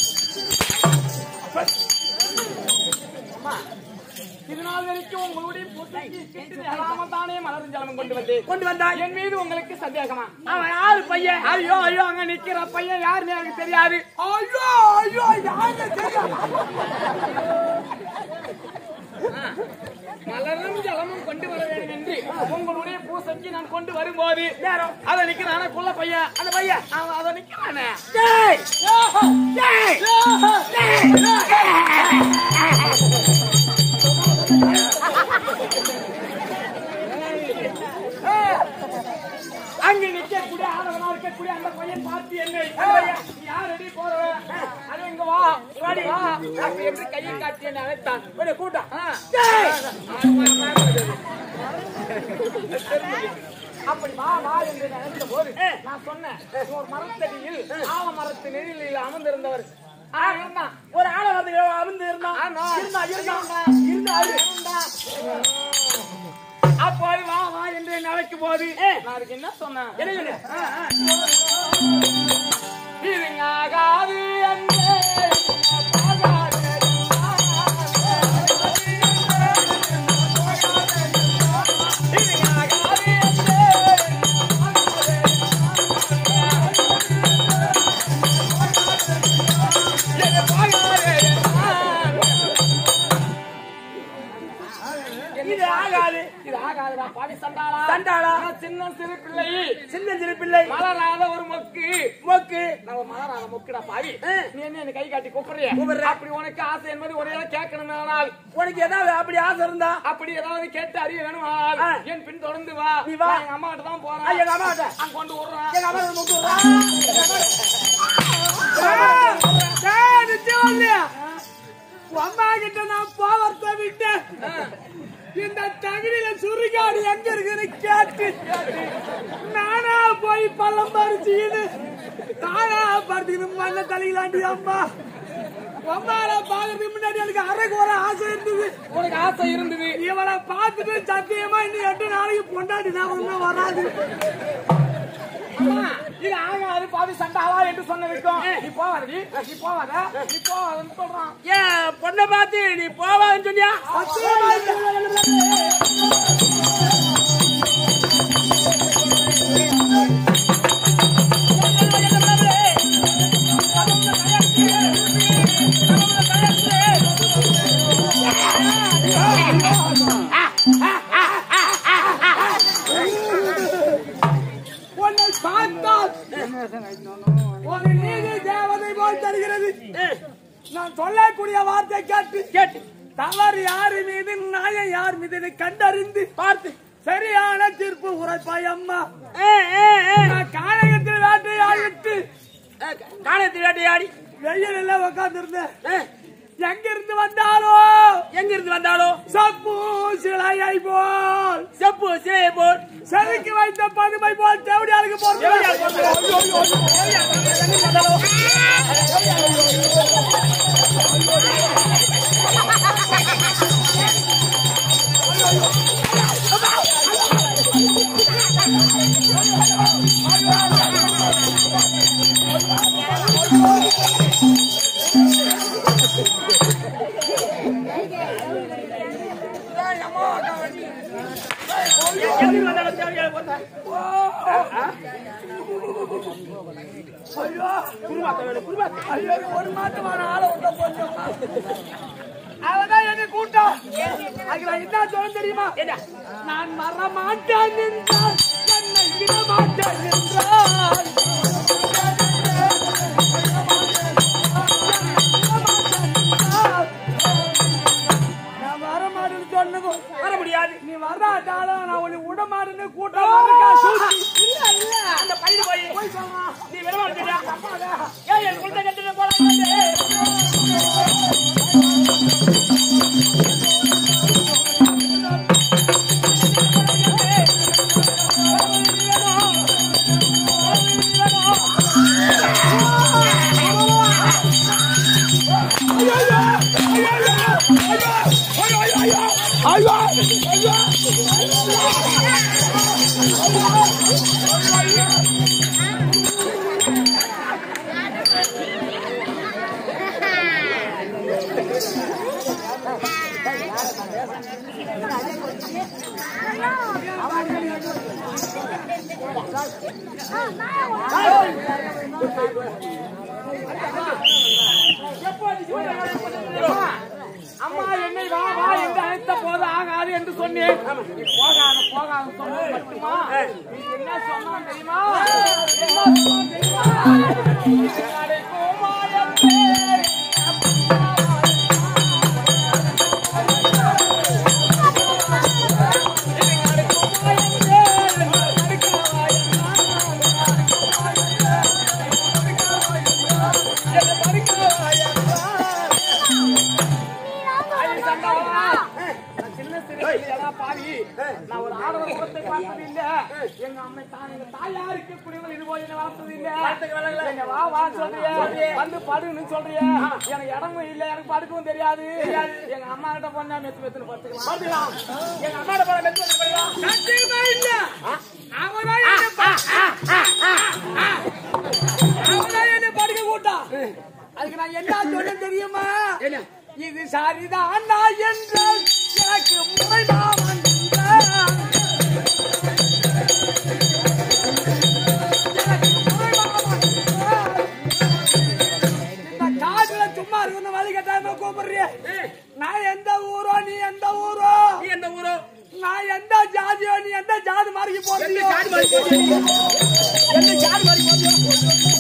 [SPEAKER 1] அம்மா இதனால் வரைக்கும் உங்களுடைய தானே மலரும் ஜலமும் கொண்டு வந்து
[SPEAKER 3] கொண்டு வந்தா
[SPEAKER 1] என் மீது உங்களுக்கு சந்தேகமா
[SPEAKER 3] அவன் யாரு பையன்
[SPEAKER 1] ஐயோ ஐயோ அங்க நிக்கிற பையன் யாருன்னு எனக்கு தெரியாது
[SPEAKER 3] ஐயோ ஐயோ யாருன்னு தெரியும்
[SPEAKER 1] மலரும் ஜலமும் கொண்டு வர வேண்டும் என்று உங்களுடைய பூசைக்கு நான் கொண்டு வரும்போது அதை நிக்கிறான குள்ள பையன் அந்த பையன் அவன் அதை நிக்கிறானே அங்க நிக்கக்கூடிய ஆடவனா இருக்கக்கூடிய அந்த பையன் பார்த்து என்ன யார் அடி போறவன் அது இங்க வா வாடி வா அப்படி எப்படி கையை காட்டி என்ன அழைத்தான் கூட்டம் அப்படி வா வா என்று நினைத்த போது நான் சொன்னேன் ஒரு மரத்தடியில் ஆல மரத்து நெழிலில் அமர்ந்திருந்தவர்
[SPEAKER 3] ஒரு ஆள வந்து அமர்ந்து இருந்தான்
[SPEAKER 1] அப்போது வா வா என்று நினைக்கும் போது நான் என்ன சொன்னேன் ஆகாது
[SPEAKER 3] இது ஆகாது
[SPEAKER 1] இது ஆகாதுடா பாவி சண்டாளா
[SPEAKER 3] சண்டாளா
[SPEAKER 1] சின்ன சிறு பிள்ளை
[SPEAKER 3] சின்ன சிறு பிள்ளை
[SPEAKER 1] மலராத ஒரு மொக்கு
[SPEAKER 3] மொக்கு
[SPEAKER 1] நம்ம மலராத மொக்குடா பாவி நீ என்ன என்ன கை காட்டி கூப்பிடுறிய அப்படி உனக்கு ஆசை என்பது ஒரே கேட்கணும் ஆனால்
[SPEAKER 3] உனக்கு ஏதாவது அப்படி ஆசை இருந்தா
[SPEAKER 1] அப்படி ஏதாவது கேட்டு அறிய வேணும் என் பின் தொடர்ந்து வா
[SPEAKER 3] நீ வா
[SPEAKER 1] எங்க அம்மா கிட்ட தான் போறேன்
[SPEAKER 3] எங்க அம்மா கிட்ட
[SPEAKER 1] அங்க கொண்டு விடுறேன்
[SPEAKER 3] எங்க அம்மா கொண்டு விடுறேன் அம்மா கிட்ட நான் போவர்த்த விட்டேன் இந்த தகுதியில சுருகாடு எங்க இருக்குன்னு கேட்டு நானா போய் பள்ளம் பறிச்சுக்கிது தானா பறிச்சுக்கிது மண்ண தலையிலாண்டி அம்மா அம்மால பாக்குறதுக்கு முன்னாடி எனக்கு அரைக்கு வர ஆசை இருந்தது
[SPEAKER 1] உனக்கு ஆசை இருந்தது
[SPEAKER 3] இவளை பார்த்துட்டு சத்தியமா இன்னும் எட்டு நாளைக்கு பொண்டாட்டி நான் ஒன்னும் வராது
[SPEAKER 1] இது ஆகாது பாவி சண்டாளா என்று சொன்ன வைக்கும் நீ போவாதடி நீ போவாத நீ போவாதன்னு சொல்றான்
[SPEAKER 3] ஏன் பொண்ணை பார்த்து நீ போவான்னு சொன்னியா உன்னை பார்த்தால் ஒரு நீதி தேவதை போல் தருகிறது நான் சொல்லக்கூடிய வார்த்தை கேட்டு கேட்டு தவறு யாரு மீது நியாயம் யார் மீது கண்டறிந்து பார்த்து சரியான தீர்ப்பு உரைப்பாய் அம்மா காணகத்தில் வேட்டையாடிட்டு காணகத்தில் வேட்டையாடி வெயில் எல்லாம் உட்கார்ந்து இருந்தேன் எங்க இருந்து வந்தாலோ எங்க இருந்து வந்தாலோ செப்பு சிலையை போல் செப்பு சிலையை போல் செதுக்கி வைத்த பதுமை போல் தேவடியாளுக்கு போறது ஒரு மாதமான ஆள அவதான் என்ன கூட்டம் என்ன சொல்ல தெரியுமா நான் வர மாட்டேன் என்றால் என்னை விட மாட்டேன் என்றால் நான் வர மாட்டேன்னு சொன்னதும் வர முடியாது நீ வராட்டாலும் நான் உன்னை விட மாட்டேன்னு கூட்டம் இல்ல இல்ல அந்த பையன் போய் போய் சொல்லுவான் நீ விட மாட்டேன் ஏன் என் குழந்தை கட்டிட்டு போலாம் அம்மா என்னை வா வா என்று அழைத்த போது ஆகாது என்று சொன்னேன் போகாத போகாத சொன்னது மட்டுமா நீ என்ன சொன்னா தெரியுமா என்ன
[SPEAKER 1] பாவி நான் ஒரு ஆடவர் முகத்தை பார்த்தது இல்ல எங்க அம்மை தான் எங்க தாயாருக்கு குடிகள் இது போய் என்ன வளர்த்தது இல்ல எங்க வா வா சொல்றிய வந்து படுன்னு சொல்றிய எனக்கு இடமும் இல்ல எனக்கு படுக்கவும் தெரியாது எங்க அம்மா கிட்ட போனா மெத்து மெத்துன்னு படுத்துக்கலாம் எங்க அம்மா கிட்ட போனா மெத்து மெத்து படுக்கலாம் சத்தியமா இல்ல அவனா அவனா என்ன படுக்க கூட்டா அதுக்கு நான் என்ன சொல்ல தெரியுமா இது சரிதான் நான் என்ற எனக்கு உண்மைதான் சும்மா இருக்கு வழி கட்டாம கூப்பிடுறிய நான் எந்த ஊரோ நீ எந்த ஊரோ நீ எந்த ஊரோ நான் எந்த ஜாதியோ நீ எந்த ஜாதி மாதிரி போறியோ எந்த ஜாதி மாதிரி போறியோ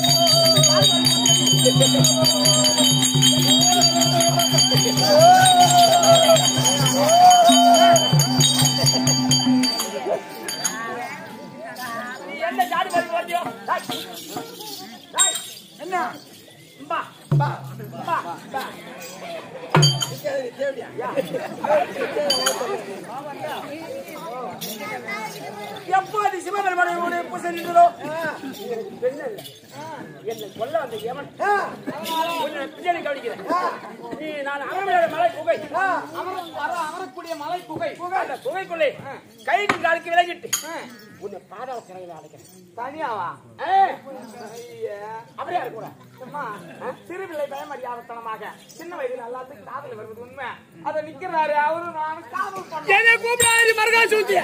[SPEAKER 1] நீ எந்த ஜாதி மாதிரி போறியோ என்ன பா பா பா பா எப்போது சிவபெருமானை பூசை நின்றதோ என்னை கொல்ல வந்த எவன் பின்னாடி கவனிக்கிறேன் நீ நான் அமரமேட மலை குகை அமரக்கூடிய மலை குகை அந்த குகைக்குள்ளே கைக்கு காலுக்கு விலகிட்டு உன்னை பாதாள சிறையில் அடைக்கிறேன் தனியாவா அப்படியே கூட சிறுபிள்ளை பயமறியாதத்தனமாக சின்ன வயதில் எல்லாத்துக்கும் காதல் வருவது உண்மை அதை நிக்கிறாரு அவரு நானும் காதல் பண்ண கூப்பிடாரு மருகா சூத்திய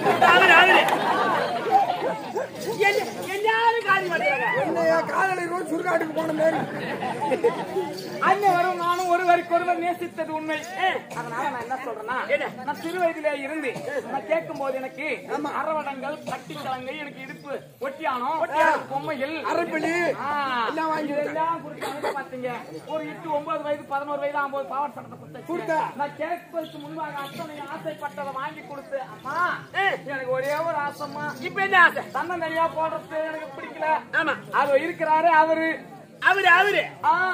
[SPEAKER 1] எல்லாரும் காலி மாட்டேங்க
[SPEAKER 2] காதலை ரோடு சுருக்காட்டுக்கு போன மாதிரி
[SPEAKER 1] அண்ணன் வரும் நானும் ஒருவருக்கு ஒருவர் நேசித்தது உண்மை அதனால நான் என்ன சொல்றேன்னா நான் சிறு வயதிலே இருந்து நான் கேட்கும் போது எனக்கு அரவடங்கள் கட்டிக்கலங்கை எனக்கு இடுப்பு ஒட்டியானோ பொம்மையில்
[SPEAKER 2] அரப்பள்ளி
[SPEAKER 1] எல்லாம் வாங்கி எல்லாம் கொடுத்தாங்க பாத்தீங்க ஒரு எட்டு ஒன்பது வயது பதினோரு வயது ஆகும்போது பாவாடை சட்டத்தை கொடுத்த நான் கேட்பதற்கு முன்பாக அத்தனை ஆசைப்பட்டதை வாங்கி கொடுத்து அம்மா எனக்கு ஒரே ஒரு ஆசைம்மா இப்ப என்ன ஆசை தன்னந்தனியா போடுறது எனக்கு பிடிக்கல ஆமா அது இருக்கிறாரு அவரு அவரு அவரு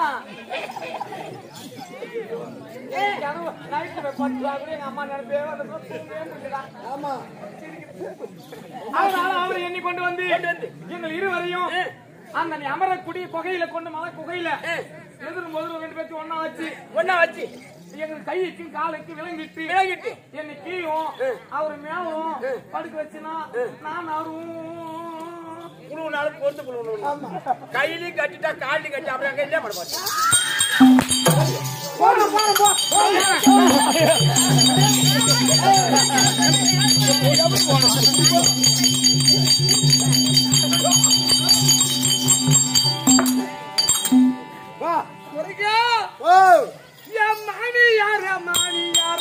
[SPEAKER 1] அவரு எண்ணி கொண்டு வந்து எங்கள் இருவரையும் அந்த அமரக்கூடிய குகையில கொண்டு மலை குகையில எதிரும் முதல்ல ரெண்டு பேருக்கு ஒன்னா வச்சு ஒன்னா வச்சு எங்க கைக்கும் காலுக்கு விளங்கிட்டு விளங்கிட்டு என்னை கீழும் அவரு மேலும் படுக்க வச்சுனா நான் அவரும் கையிலையும் கட்டிட்டா காலையும் கட்டி அப்படி அங்க இல்ல பட மாமியார மாமியார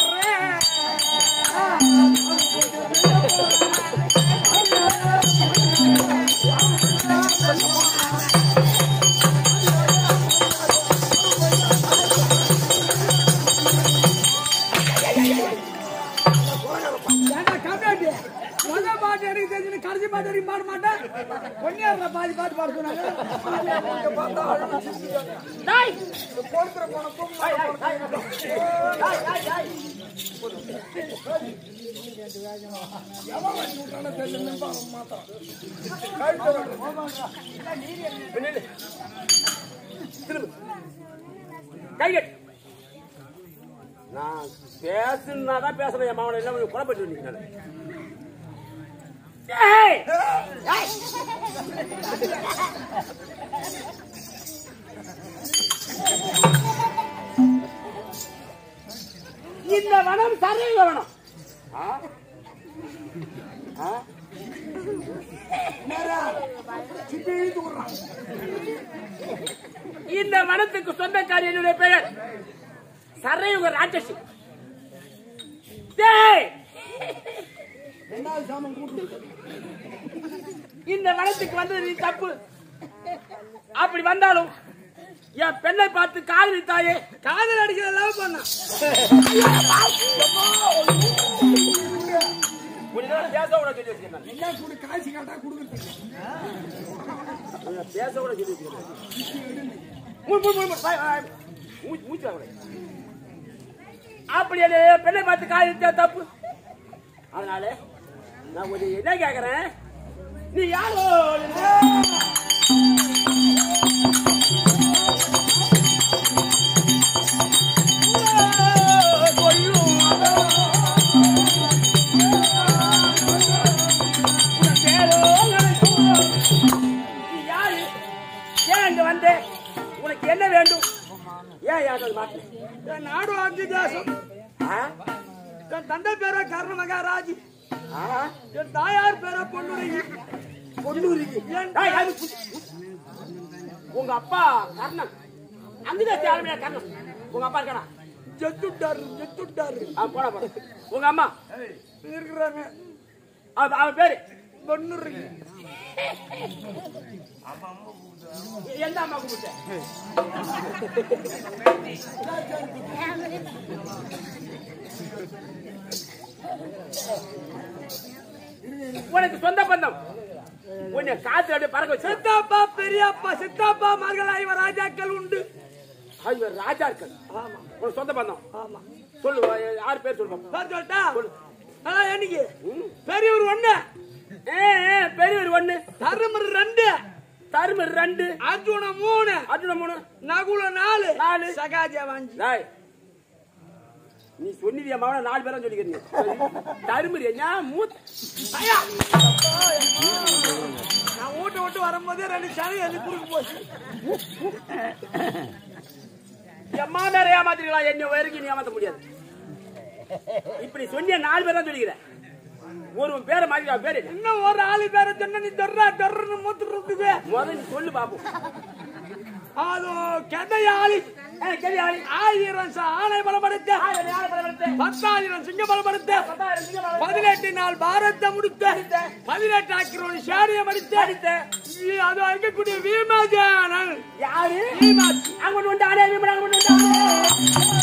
[SPEAKER 1] கடைசி பாட்டு பாட மாட்டேன் பொன்னியார பாதி பாட்டு பாட சொன்னாங்க நான் பேசுனாதான் பேசுறேன் என் மாவன எல்லாம் குழப்பட்டு வந்தீங்க இந்த வனம் சரி வனம் இந்த வனத்துக்கு சொந்தக்காரி என்னுடைய பெயர் சரையுக ராட்சசி. இந்த வனத்துக்கு வந்தது நீ தப்பு. அப்படி வந்தாலும் என் பெண்ணை பார்த்து காதல் தாயே காதல் அடிக்கிற லவ் பண்ண பேச கூட சொல்லி வச்சிருக்கேன். காய்ச்சி காட்டா கொடுக்குறது பேச கூட சொல்லி வச்சிருக்கேன். அப்படி பெண்ணை பார்த்து காதலித்தா தப்பு.
[SPEAKER 4] அதனால நான் ஒரு என்ன கேக்குறேன், நீ யாரோ வந்து உனக்கு என்ன வேண்டும்? ஏன் யாரு மாட்டேன்?
[SPEAKER 3] நாடு ஆட்சி தேசம். என் தந்தை பேரா கர்ண மகாராஜ், என் தாயார் பேரா பொன்னுருகி.
[SPEAKER 4] பொன்னுருகி உங்க அப்பா கர்ணன், அங்கதான் தேவையா கர்ணன்? உங்க அப்பா இருக்கானா?
[SPEAKER 3] ஜெத்துட்டாரு ஜெத்துட்டாரு.
[SPEAKER 4] போன போன உங்க அம்மா
[SPEAKER 3] இருக்கிறாங்க.
[SPEAKER 4] அவன் பேரு
[SPEAKER 3] பொன்னுருகி.
[SPEAKER 4] எந்த அம்மா கூப்பிட்ட? உனக்கு சொந்த பந்தம் உன்னை காத்து அப்படியே பறக்க வச்சு.
[SPEAKER 3] சித்தப்பா பெரியப்பா சித்தப்பா மகள் ஐவர் ராஜாக்கள் உண்டு.
[SPEAKER 4] ஐவர் ராஜாக்கள்?
[SPEAKER 3] ஆமா.
[SPEAKER 4] உனக்கு சொந்த பந்தம்?
[SPEAKER 3] ஆமா.
[SPEAKER 4] சொல்லு, யாரு பேர் சொல்லுவோம்?
[SPEAKER 3] சொல்லிட்டா அதான் என்னைக்கு பெரியவர் ஒண்ணு,
[SPEAKER 4] பெரியவர் ஒண்ணு,
[SPEAKER 3] தருமர் ரெண்டு,
[SPEAKER 4] தருமர் ரெண்டு,
[SPEAKER 3] அர்ஜுன மூணு,
[SPEAKER 4] அர்ஜுன மூணு,
[SPEAKER 3] நகுல நாலு,
[SPEAKER 4] நாலு,
[SPEAKER 3] சகாஜா அஞ்சு.
[SPEAKER 4] நீ சொன்னியா மாவன நாலு பேரும் சொல்லிக்கிறீங்க. தருமர் என்ன மூத்த
[SPEAKER 3] நான் ஓட்டு ஓட்டு வரும்போதே ரெண்டு சனி அது குறுக்கு போச்சு.
[SPEAKER 4] எம்மா மேல ஏமாத்திருக்கலாம், என்ன வரைக்கும் நீ ஏமாத்த முடியாது. இப்படி சொன்னிய நாலு பேர் தான் சொல்லிக்கிறேன். ஒரு பேரை மாறி பேரு
[SPEAKER 3] இன்னும் ஒரு ஆளு பேரை சொன்ன நீ தொர்றா தொர்றன்னு மூத்து இருக்குது.
[SPEAKER 4] முதல்ல நீ சொல்லு பாப்போம்.
[SPEAKER 3] அது கெடையாளி
[SPEAKER 4] கெடையாளி
[SPEAKER 3] ஆயிரம் ஆணை பலப்படுத்த, பத்தாயிரம் சிங்க பலப்படுத்த, பதினெட்டு நாள் பாரத்தை முடித்த, பதினெட்டு ஆக்கிரோன் சேரியம் அடித்த, அது அங்கக்கூடிய வீமாஜானன்.
[SPEAKER 4] யாரு? அங்கொண்டு வந்து ஆடே வீமன் அங்கொண்டு வந்து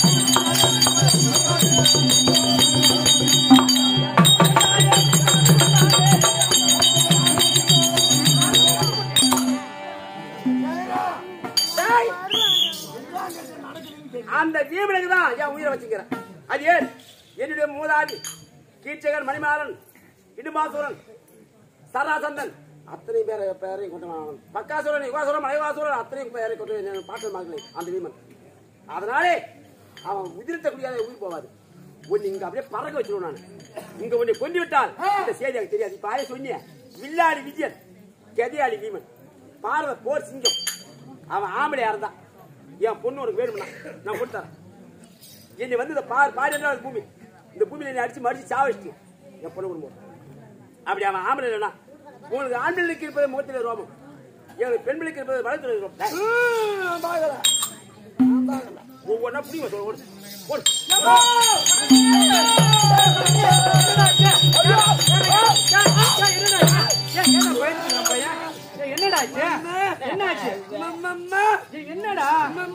[SPEAKER 4] அந்த வீமனுக்கு தான் என் உயிரை வச்சுக்கிறேன். அது ஏன்? என்னுடைய மூதாதி கீச்சகன், மணிமாறன், இடுமாசூரன், சராசந்தன் அத்தனை பேரை பேரையும் கொண்டு பக்காசுரன், யுகாசுரன், மலைவாசுரன் அத்தனையும் பேரை கொண்டு பாட்டல் மகளே அந்த வீமன். அதனாலே அவன் உதிர்த்த முடியாத உயிர் போவாது. ஒன்னு இங்க அப்படியே பறக்க வச்சிருவோம். நான் இங்க ஒன்னு கொண்டு விட்டால் இந்த செய்தி எனக்கு தெரியாது. இப்ப ஆய சொன்னிய வில்லாளி விஜயன், கெதியாளி வீமன், பாரத போர் சிங்கம், அவன் ஆம்பளையா இருந்தான். என் பொண்ணு உனக்கு வேணும்னா நான் கொடுத்தேன். என்னை வந்து இந்த பார் பாடி என்றால் பூமி, இந்த பூமியில என்னை அடிச்சு மடிச்சு சாவடிச்சு என் பொண்ணு கொடுப்போம். அப்படி அவன் ஆம்பளை இல்லைன்னா உங்களுக்கு ஆண்களுக்கு இருப்பது முகத்தில் ரோமம், எங்களுக்கு பெண்களுக்கு இருப்பது வளர்த்து ரோமம். ஒவ்வொன்னா புரியுமா சொல்ல ஓடு ஓடு.
[SPEAKER 3] என்னடா என்னாச்சு? என்னடா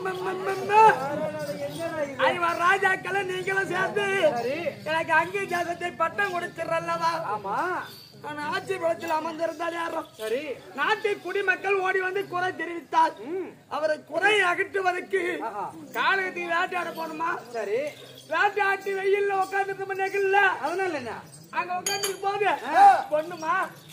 [SPEAKER 3] ஐவர் ராஜாக்களை நீங்களும் சேர்ந்து எனக்கு அங்கே தேசத்தை பட்டம் கொடுத்துறல்லவா? ஆமா. நான் ஆட்சி பலத்தில் அமர்ந்திருந்தால் யாரும் சரி நாட்டு குடிமக்கள் ஓடி வந்து குறை தெரிவித்தார். அவரை குறை அகற்றுவதற்கு காலகத்தில் வேட்டையாட போகணுமா? சரி வேட்டையாட்டி வெயில்ல உட்கார்ந்து நெகிழ்ல அதனால என்ன அங்க உட்கார்ந்து போது பொண்ணுமா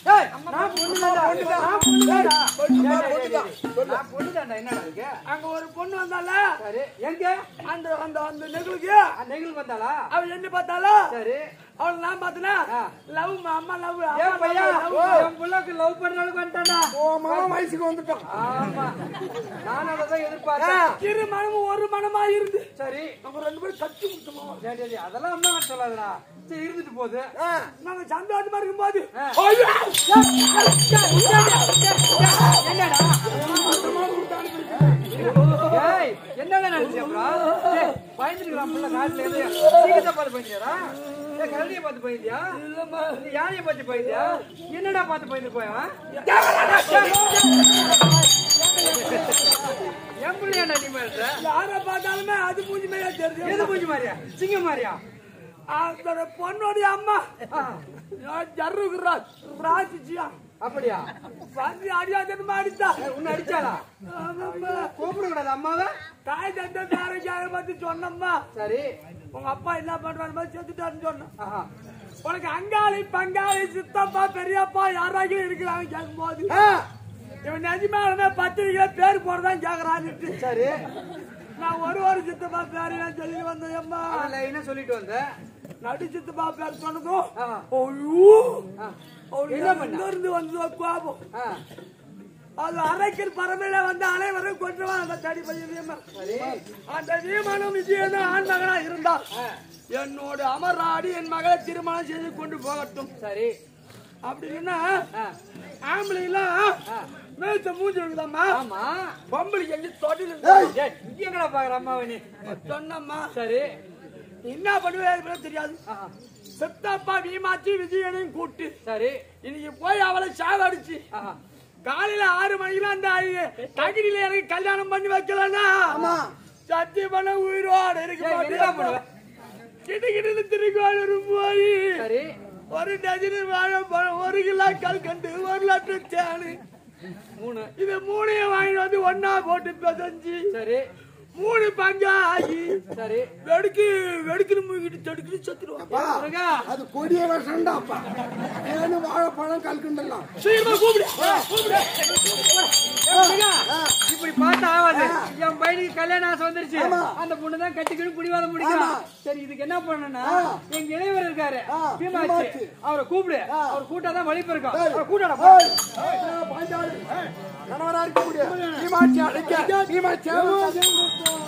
[SPEAKER 3] அங்க ஒரு பொண்ணு வந்தால எங்க அந்த அந்த அந்த நெகிழுக்கு நெகிழ் வந்தாளா? அவள் என்ன பார்த்தாலா? சரி அவள் நான் பார்த்தனா லவ் அம்மா லவ் லவ் பண்ற அளவுக்கு வந்துட்டானா? ஓ மாமா வயசுக்கு வந்துட்டான். ஆமா நான் அதான் எதிர்பார்த்தேன். இரு மனமும் ஒரு மனமா இருந்து சரி நம்ம ரெண்டு பேரும் கட்டி முடிச்சோம். சரி அதெல்லாம் அம்மா சொல்லாதடா. சரி இருந்துட்டு போகுது. நாங்க சந்தோஷமா இருக்கும் போது என்னடா என்னடா நினைச்சு பயந்துருக்கலாம் பிள்ளை காட்டுல சீக்கிரத்தை பார்த்து பயந்தியாரா? கரடியை பார்த்து பயந்தியா? யானையை பார்த்து பயந்தியா? என்னடா பார்த்து பயந்து போயா? என் பிள்ளையாண்டா நீ மேல யாரை பார்த்தாலுமே அது மூஞ்சி மாதிரியா தெரியுது. எது மூஞ்சி மாதிரியா? சிங்கம் மாதிரியா? அந்த பொண்ணுடைய அம்மா ஜர்ருகுராஜ் ராஜிஜியா
[SPEAKER 1] அப்படியா?
[SPEAKER 3] வந்து அடியாதனமா அடித்தா.
[SPEAKER 1] உன்னை அடிச்சாளா?
[SPEAKER 3] ஆமாம்மா.
[SPEAKER 1] கூப்பிட கூடாது அம்மாவை?
[SPEAKER 3] தாய் தந்தை பேரைக்காக பத்தி சொன்னம்மா.
[SPEAKER 1] சரி.
[SPEAKER 3] உங்க அப்பா என்ன பண்றாரு மாதிரி செத்துட்டாருன்னு சொன்னேன்.
[SPEAKER 1] ஆஹா.
[SPEAKER 3] உனக்கு அங்காளி பங்காளி சித்தப்பா பெரியப்பா யாராவது இருக்கிறாங்க கேட்கும் போது இவன் நிஜமானமே பத்திரிக்கை பேர் போறதான் கேக்குறான்னு.
[SPEAKER 1] சரி.
[SPEAKER 3] நான் ஒரு ஒரு சித்தப்பா பேரு நான் சொல்லி வந்தேன் அம்மா.
[SPEAKER 1] என்ன சொல்லிட்டு வந்த?
[SPEAKER 3] நடு சித்தப்பா பேர் சொன்னதும்
[SPEAKER 1] ஆஹா.
[SPEAKER 3] ஐயோ
[SPEAKER 1] என்ன
[SPEAKER 3] என்ன
[SPEAKER 1] பண்ண?
[SPEAKER 3] இருந்து வந்து கோபம்.
[SPEAKER 1] ஆ.
[SPEAKER 3] அது அரைக்கல் பரமையில வந்து அனைவரும் கொண்டுவான் அந்த தடி பையன்.
[SPEAKER 1] சரி.
[SPEAKER 3] அந்த வீமனும் விஜயனும் ஆண் மகனா இருந்தா என்னோட அமராடி என் மகளை திருமணம் செய்து கொண்டு போகட்டும்.
[SPEAKER 1] சரி.
[SPEAKER 3] அப்படின்னா
[SPEAKER 1] ஆ.
[SPEAKER 3] ஆம்பளை எல்லாம் மேய்ச்ச மூஞ்சி இருக்குதாம்மா.
[SPEAKER 1] ஆமா.
[SPEAKER 3] பொம்பளை எங்க தொட்டில்
[SPEAKER 1] ஏய், இங்க எங்கடா பாக்குற அம்மாவை நீ?
[SPEAKER 3] சொன்னம்மா.
[SPEAKER 1] சரி.
[SPEAKER 3] என்ன பண்ணுவேன் தெரியாது.
[SPEAKER 1] ஆஹா.
[SPEAKER 3] சித்தப்பா வீமாச்சி விஜயனையும் கூட்டு
[SPEAKER 1] சரி.
[SPEAKER 3] இன்னைக்கு போய் அவளை சாவடிச்சு
[SPEAKER 1] ஆஹா.
[SPEAKER 3] காலையில ஆறு மணிக்கு அந்த தகிரில எனக்கு கல்யாணம் பண்ணி வைக்கலன்னா சத்தியம் பண்ண உயிரோட இருக்க மாட்டேன். கிட்ட கிட்ட திருக்கோளூர் போய்
[SPEAKER 1] சரி.
[SPEAKER 3] ஒரு டஜனு வாழைப்பழம், ஒரு கிலோ கல்கண்டு, ஒரு லிட்டர் தேனு,
[SPEAKER 1] மூணு
[SPEAKER 3] இது மூணையும் வாங்கிட்டு வந்து ஒன்னா போட்டு பிசைஞ்சு
[SPEAKER 1] சரி.
[SPEAKER 3] மூணு பங்கா ஆகி
[SPEAKER 1] சரி.
[SPEAKER 3] வெடுக்கு வெடுக்குன்னு மூக்கிட்டு தடுக்குன்னு செத்துருவாங்க.
[SPEAKER 2] அது கொடிய விஷம்டாப்பா. ஏன்னு வாழைப்பழம் கல்கண்டெல்லாம்
[SPEAKER 3] சீக்கிரமா கூப்பிடு கூப்பிடு.
[SPEAKER 1] இப்படி பார்த்தா ஆகாது. என் பையனுக்கு கல்யாணம் ஆசை வந்துருச்சு. அந்த பொண்ணு தான் கட்டிக்கணும் பிடிவாதம் முடிக்கலாம். சரி, இதுக்கு என்ன பண்ணணும்னா எங்க இளையவர் இருக்காரு பீமாச்சி, அவரை கூப்பிடு. அவர் கூட்டாதான் வழி பிறக்கும். அவரை கூட்டாடா.
[SPEAKER 2] கணவரா இருக்க முடியும்.